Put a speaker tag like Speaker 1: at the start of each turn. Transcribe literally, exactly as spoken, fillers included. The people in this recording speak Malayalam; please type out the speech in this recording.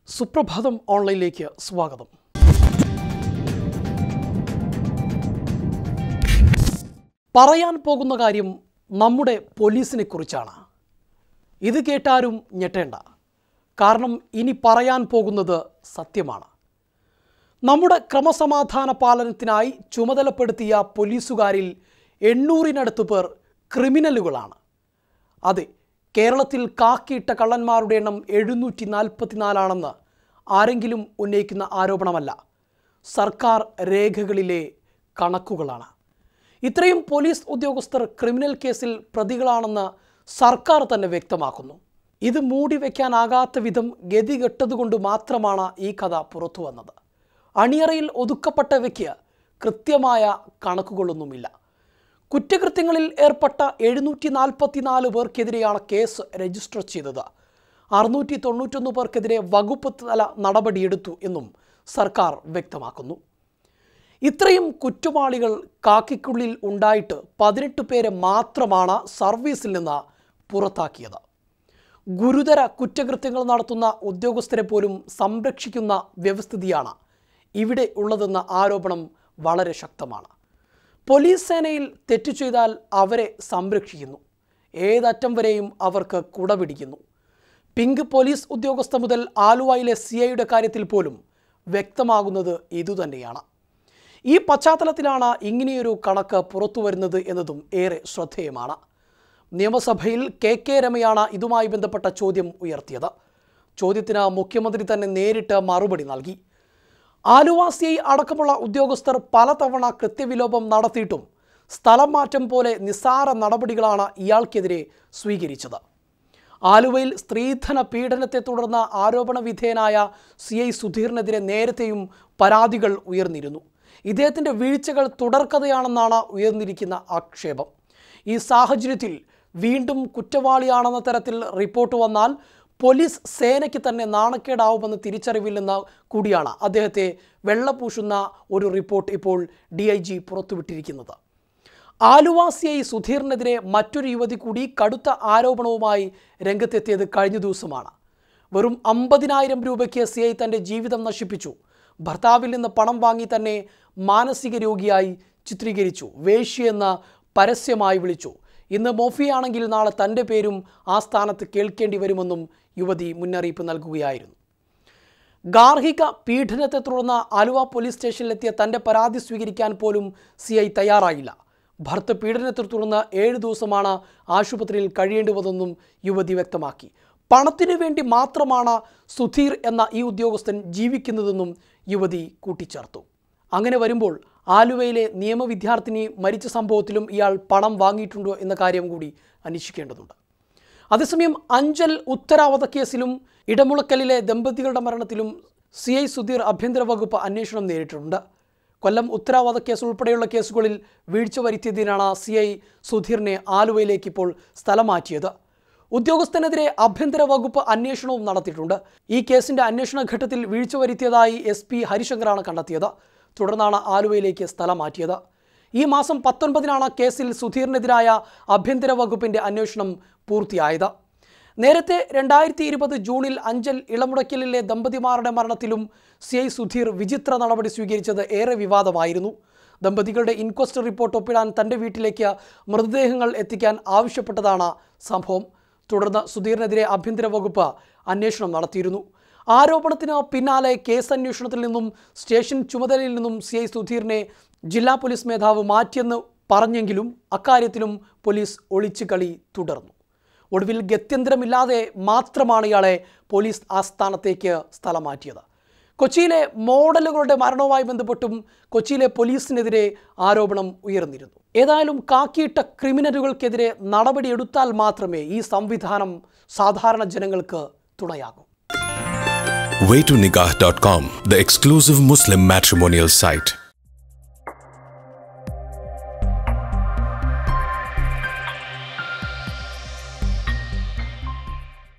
Speaker 1: Suprabhaatham Online ലേക്ക് സ്വാഗതം. പറയാൻ പോകുന്ന കാര്യം നമ്മുടെ പോലീസിനെ കുറിച്ചാണ്. ഇത് കേട്ടാരും ഞെട്ടേണ്ട. കാരണം ഇനി പറയാൻ പോകുന്നത് സത്യമാണ്. നമ്മുടെ ക്രമസമാധാന പാലനത്തിനായി ചുമതലപ്പെടുത്തിയ പോലീസുകാരിൽ എണ്ണൂറിനടുത്ത് പേർ ക്രിമിനലുകളാണ്. അതെ, കേരളത്തിൽ കാക്കിയിട്ട കള്ളന്മാരുടെ എണ്ണം എഴുന്നൂറ്റി നാൽപ്പത്തിനാലാണെന്ന് ആരെങ്കിലും ഉന്നയിക്കുന്ന ആരോപണമല്ല, സർക്കാർ രേഖകളിലെ കണക്കുകളാണ്. ഇത്രയും പോലീസ് ഉദ്യോഗസ്ഥർ ക്രിമിനൽ കേസിൽ പ്രതികളാണെന്ന് സർക്കാർ തന്നെ വ്യക്തമാക്കുന്നു. ഇത് മൂടി വയ്ക്കാനാകാത്ത വിധം ഗതികെട്ടതുകൊണ്ട് മാത്രമാണ് ഈ കഥ പുറത്തു വന്നത്. അണിയറയിൽ ഒതുക്കപ്പെട്ടവയ്ക്ക് കൃത്യമായ കണക്കുകളൊന്നുമില്ല. കുറ്റകൃത്യങ്ങളിൽ ഏർപ്പെട്ട എഴുന്നൂറ്റി നാൽപ്പത്തിനാല് പേർക്കെതിരെയാണ് കേസ് രജിസ്റ്റർ ചെയ്തത്. അറുന്നൂറ്റി തൊണ്ണൂറ്റൊന്ന് പേർക്കെതിരെ വകുപ്പ് തല നടപടിയെടുത്തു എന്നും സർക്കാർ വ്യക്തമാക്കുന്നു. ഇത്രയും കുറ്റവാളികൾ കാക്കിക്കുള്ളിൽ ഉണ്ടായിട്ട് പതിനെട്ട് പേരെ മാത്രമാണ് സർവീസിൽ നിന്ന് പുറത്താക്കിയത്. ഗുരുതര കുറ്റകൃത്യങ്ങൾ നടത്തുന്ന ഉദ്യോഗസ്ഥരെ പോലും സംരക്ഷിക്കുന്ന വ്യവസ്ഥിതിയാണ് ഇവിടെ ഉള്ളതെന്ന ആരോപണം വളരെ ശക്തമാണ്. പോലീസ് സേനയിൽ തെറ്റു ചെയ്താൽ അവരെ സംരക്ഷിക്കുന്നു, ഏതറ്റം വരെയും അവർക്ക് കുടപിടിക്കുന്നു. പിങ്ക് പോലീസ് ഉദ്യോഗസ്ഥ മുതൽ ആലുവയിലെ സി ഐയുടെ കാര്യത്തിൽ പോലും വ്യക്തമാകുന്നത് ഇതുതന്നെയാണ്. ഈ പശ്ചാത്തലത്തിലാണ് ഇങ്ങനെയൊരു കണക്ക് പുറത്തു വരുന്നത് എന്നതും ഏറെ ശ്രദ്ധേയമാണ്. നിയമസഭയിൽ കെ കെ രമയാണ് ഇതുമായി ബന്ധപ്പെട്ട ചോദ്യം ഉയർത്തിയത്. ചോദ്യത്തിന് മുഖ്യമന്ത്രി തന്നെ നേരിട്ട് മറുപടി നൽകി. ആലുവ സി ഐ അടക്കമുള്ള ഉദ്യോഗസ്ഥർ പലതവണ കൃത്യവിലോപം നടത്തിയിട്ടും സ്ഥലം മാറ്റം പോലെ നിസ്സാര നടപടികളാണ് ഇയാൾക്കെതിരെ സ്വീകരിച്ചത്. ആലുവയിൽ സ്ത്രീധന പീഡനത്തെ തുടർന്ന് ആരോപണ വിധേയനായ സി ഐ സുധീറിനെതിരെ നേരത്തെയും പരാതികൾ ഉയർന്നിരുന്നു. ഇദ്ദേഹത്തിൻ്റെ വീഴ്ചകൾ തുടർക്കഥയാണെന്നാണ് ഉയർന്നിരിക്കുന്ന ആക്ഷേപം. ഈ സാഹചര്യത്തിൽ വീണ്ടും കുറ്റവാളിയാണെന്ന തരത്തിൽ റിപ്പോർട്ട് വന്നാൽ പോലീസ് സേനയ്ക്ക് തന്നെ നാണക്കേടാവുമെന്ന തിരിച്ചറിവിൽ നിന്ന് കൂടിയാണ് അദ്ദേഹത്തെ വെള്ളപൂശുന്ന ഒരു റിപ്പോർട്ട് ഇപ്പോൾ ഡി ഐ ജി പുറത്തുവിട്ടിരിക്കുന്നത്. ആലുവ സി ഐ സുധീറിനെതിരെ മറ്റൊരു യുവതി കൂടി കടുത്ത ആരോപണവുമായി രംഗത്തെത്തിയത് കഴിഞ്ഞ ദിവസമാണ്. വെറും അമ്പതിനായിരം രൂപയ്ക്ക് സി ഐ തൻ്റെ ജീവിതം നശിപ്പിച്ചു, ഭർത്താവിൽ നിന്ന് പണം വാങ്ങി തന്നെ മാനസിക രോഗിയായി ചിത്രീകരിച്ചു, വേശ്യയെന്ന് പരസ്യമായി വിളിച്ചു. ഇന്ന് മോഫിയാണെങ്കിൽ നാളെ തൻ്റെ പേരും ആ സ്ഥാനത്ത് കേൾക്കേണ്ടി വരുമെന്നും യുവതി മുന്നറിയിപ്പ് നൽകുകയായിരുന്നു. ഗാർഹിക പീഡനത്തെ തുടർന്ന് ആലുവ പോലീസ് സ്റ്റേഷനിലെത്തിയ തൻ്റെ പരാതി സ്വീകരിക്കാൻ പോലും സി ഐ തയ്യാറായില്ല. ഭർത്ത പീഡനത്തെ തുടർന്ന് ഏഴ് ദിവസമാണ് ആശുപത്രിയിൽ കഴിയേണ്ടി വന്നതെന്നും യുവതി വ്യക്തമാക്കി. പണത്തിനു വേണ്ടി മാത്രമാണ് സുധീർ എന്ന ഈ ഉദ്യോഗസ്ഥൻ ജീവിക്കുന്നതെന്നും യുവതി കൂട്ടിച്ചേർത്തു. അങ്ങനെ വരുമ്പോൾ ആലുവയിലെ നിയമ വിദ്യാർത്ഥിനി മരിച്ച സംഭവത്തിലും ഇയാൾ പണം വാങ്ങിയിട്ടുണ്ടോ എന്ന കാര്യം കൂടി അന്വേഷിക്കേണ്ടതുണ്ട്. അതേസമയം അഞ്ചൽ ഉത്തരാവധ കേസിലും ഇടമുളക്കലിലെ ദമ്പതികളുടെ മരണത്തിലും സി ഐ സുധീർ ആഭ്യന്തര വകുപ്പ് അന്വേഷണം നേരിട്ടിട്ടുണ്ട്. കൊല്ലം ഉത്തരാവധ കേസ് ഉൾപ്പെടെയുള്ള കേസുകളിൽ വീഴ്ച വരുത്തിയതിനാണ് സി ഐ സുധീറിനെ ആലുവയിലേക്ക് ഇപ്പോൾ സ്ഥലം മാറ്റിയത്. ഉദ്യോഗസ്ഥനെതിരെ ആഭ്യന്തര വകുപ്പ് അന്വേഷണവും നടത്തിയിട്ടുണ്ട്. ഈ കേസിൻ്റെ അന്വേഷണ ഘട്ടത്തിൽ വീഴ്ച വരുത്തിയതായി എസ് പി ഹരിശങ്കറാണ് കണ്ടെത്തിയത്. തുടർന്നാണ് ആലുവയിലേക്ക് സ്ഥലം മാറ്റിയത്. ഈ മാസം പത്തൊൻപതിനാണ് കേസിൽ സുധീറിനെതിരായ ആഭ്യന്തര വകുപ്പിൻ്റെ അന്വേഷണം പൂർത്തിയായത്. നേരത്തെ രണ്ടായിരത്തി ഇരുപത് ജൂണിൽ അഞ്ചൽ ഇളമുടക്കലിലെ ദമ്പതിമാരുടെ മരണത്തിലും സി ഐ സുധീർ വിചിത്ര നടപടി സ്വീകരിച്ചത് ഏറെ വിവാദമായിരുന്നു. ദമ്പതികളുടെ ഇൻക്വസ്റ്റ് റിപ്പോർട്ട് ഒപ്പിടാൻ തൻ്റെ വീട്ടിലേക്ക് മൃതദേഹങ്ങൾ എത്തിക്കാൻ ആവശ്യപ്പെട്ടതാണ് സംഭവം. തുടർന്ന് സുധീറിനെതിരെ ആഭ്യന്തര വകുപ്പ് അന്വേഷണം നടത്തിയിരുന്നു. ആരോപണത്തിന് പിന്നാലെ കേസ് അന്വേഷണത്തിൽ നിന്നും സ്റ്റേഷൻ ചുമതലയിൽ നിന്നും സി ഐ സുധീറിനെ ജില്ലാ പോലീസ് മേധാവ് മാറ്റിയെന്ന് പറഞ്ഞെങ്കിലും അക്കാര്യത്തിലും പോലീസ് ഒളിച്ചുകളി തുടർന്നു. ഒടുവിൽ ഗത്യന്തരമില്ലാതെ മാത്രമാണ് ഇയാളെ പോലീസ് ആസ്ഥാനത്തേക്ക് സ്ഥലം മാറ്റിയത്. കൊച്ചിയിലെ മോഡലുകളുടെ മരണവുമായി ബന്ധപ്പെട്ടും കൊച്ചിയിലെ പോലീസിനെതിരെ ആരോപണം ഉയർന്നിരുന്നു. ഏതായാലും കാക്കിയിട്ട ക്രിമിനലുകൾക്കെതിരെ നടപടിയെടുത്താൽ മാത്രമേ ഈ സംവിധാനം സാധാരണ ജനങ്ങൾക്ക് തുണയാകൂ.
Speaker 2: way to nikah dot com, the exclusive Muslim matrimonial site.